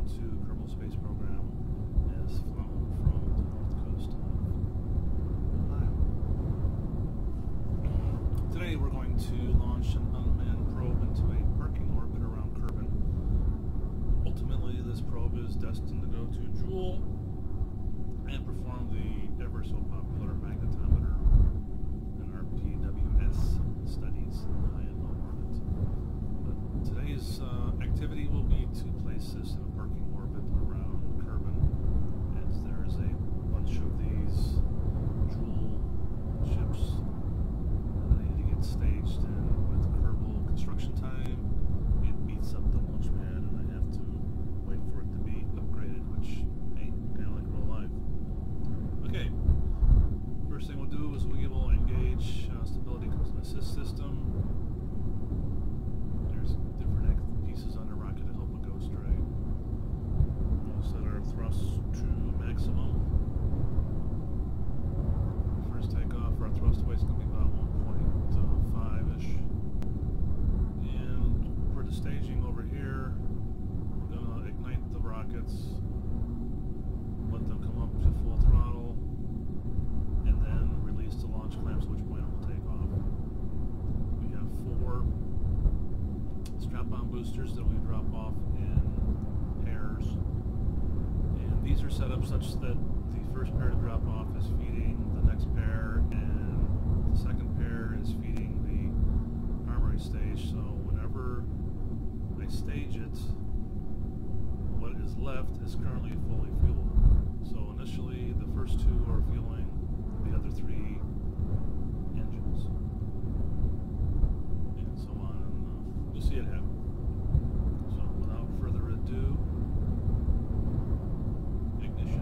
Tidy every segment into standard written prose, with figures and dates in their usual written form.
to Kerbal Space Program is flown from the north coast of Ohio. Today we're going to launch an unmanned probe into a parking orbit around Kerbin. Ultimately, this probe is destined to go to Joule and perform the ever so popular magnetometer and RPWS studies in high and low orbit. But today's activity will be to place this in a parking orbit around Kerbin, as there is a bunch of these Joule ships that need to get staged, and with Kerbal construction time, it beats up the launch pad, and I have to wait for it to be upgraded, which, hey, kind of like real life. Okay, first thing we'll do is we will engage stability assist system. There's different pieces on the rocket to help it go straight. We'll set our thrust to maximum. First takeoff, our thrust weight is going to be about 1.5-ish. And for the staging over here, we're going to ignite the rockets, let them come up to full throttle, and then release the launch clamps, which point it will take off. We have 4 strap-on boosters that we drop off in pairs, and these are set up such that the first pair to drop off is feeding the next pair, and the second pair is feeding the armory stage. So whenever I stage it, what is left is currently fully fueled. So initially, the first 2 are fueling the other 3 engines, and so on. And you'll see it happen. So without further ado, ignition.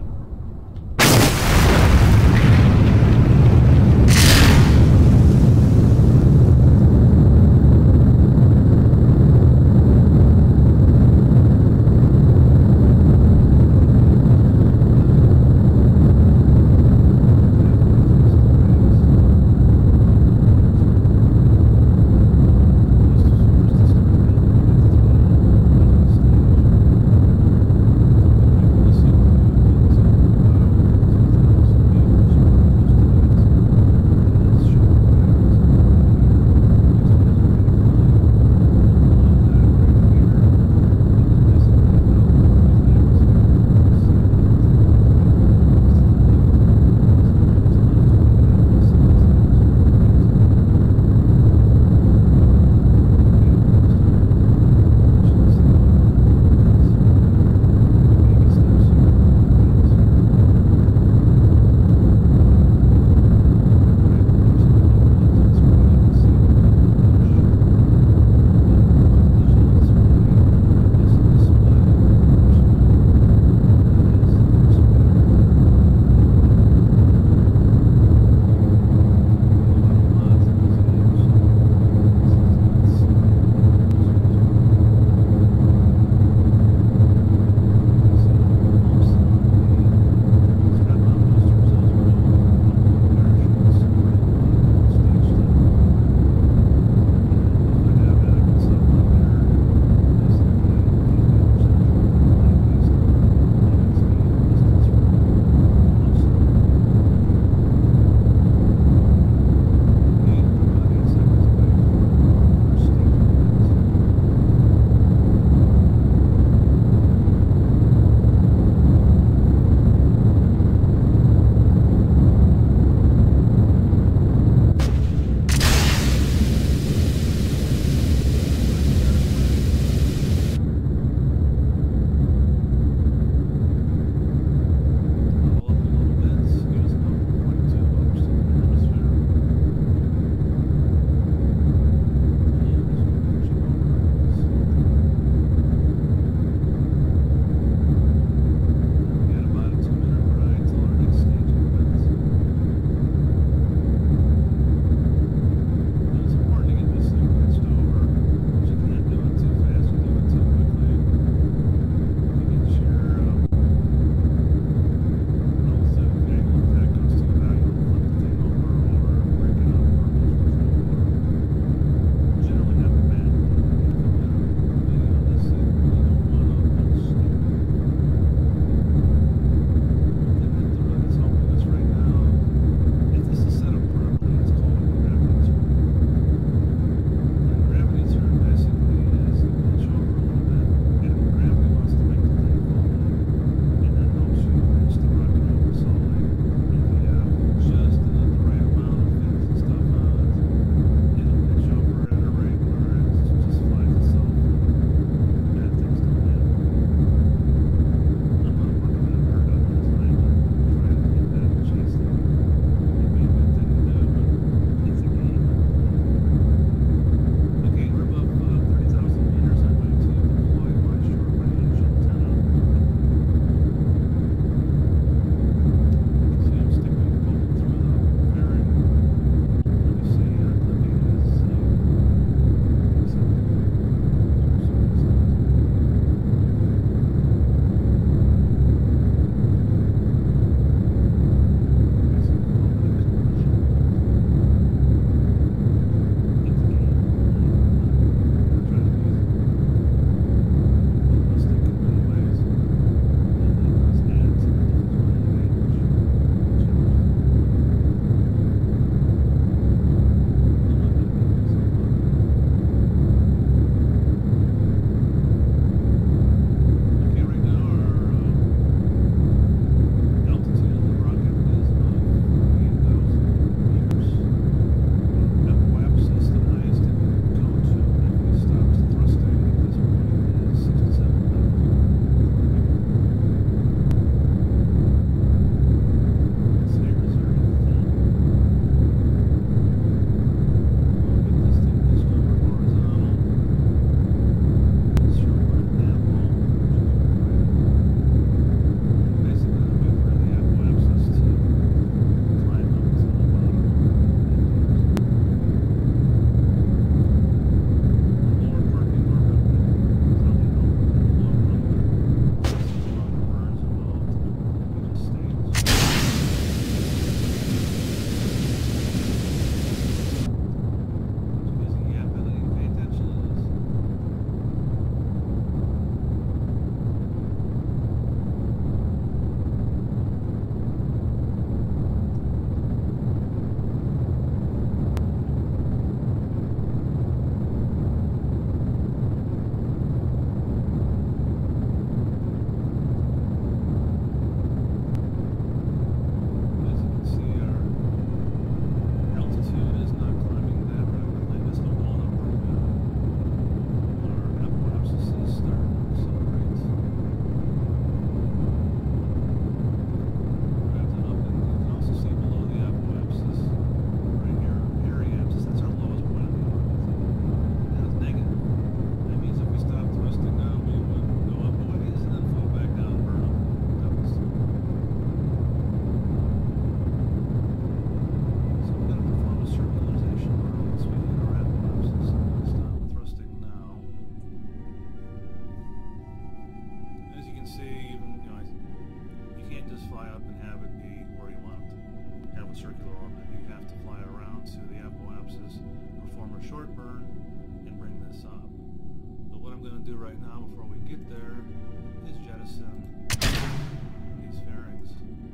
short burn and bring this up. But what I'm going to do right now before we get there is jettison these fairings.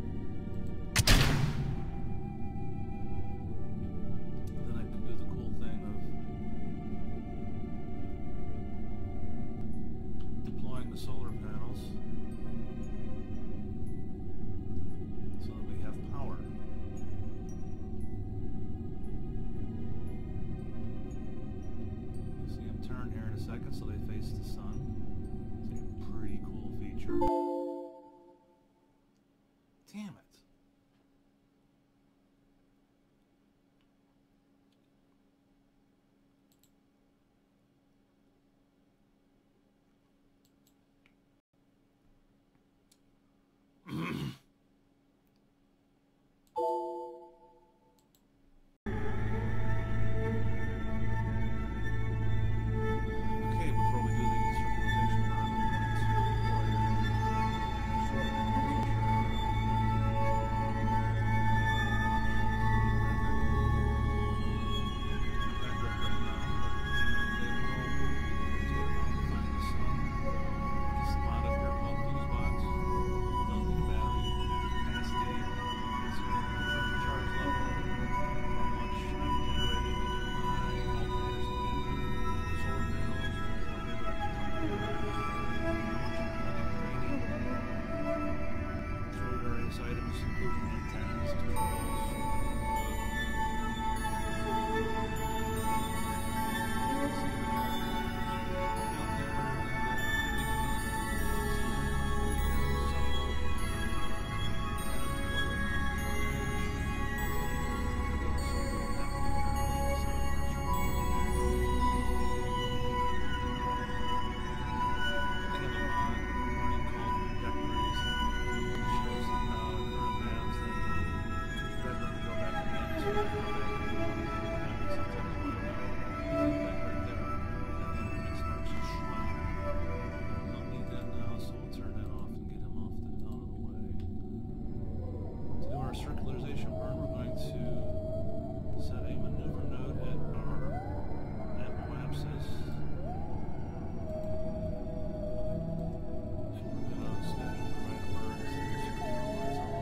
And then I can do the cool thing of deploying the solar panels so that we have power. You see them turn here in a second so they face the sun. It's a pretty cool feature. Damn it. Okay, before we do the circularization burn, we're going to short items including antennas, controls. Circularization burn, we're going to set a maneuver node at our apoapsis. And we're going to set right burn so the circular lights on.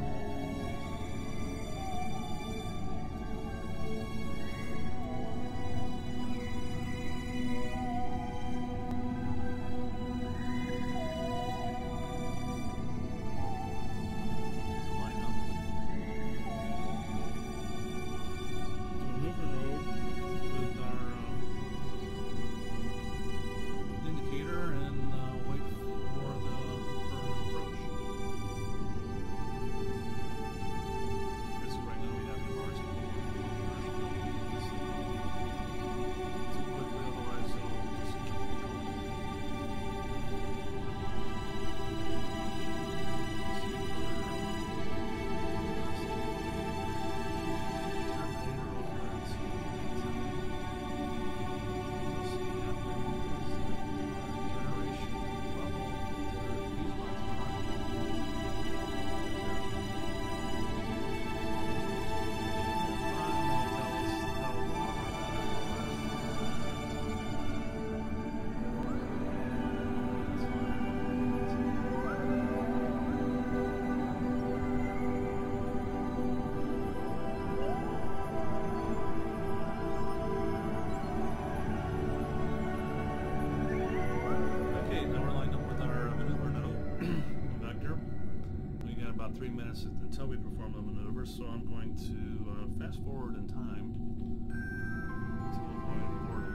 About 3 minutes until we perform the maneuver, so I'm going to fast forward in time to avoid boredom.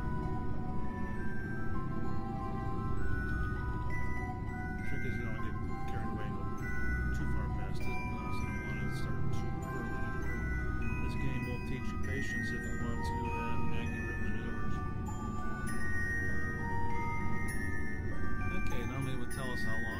The trick is you don't want to get carried away and go too far past it, but also don't want to start too early either. This game will teach you patience if you want to have accurate maneuvers. Okay, normally it would tell us how long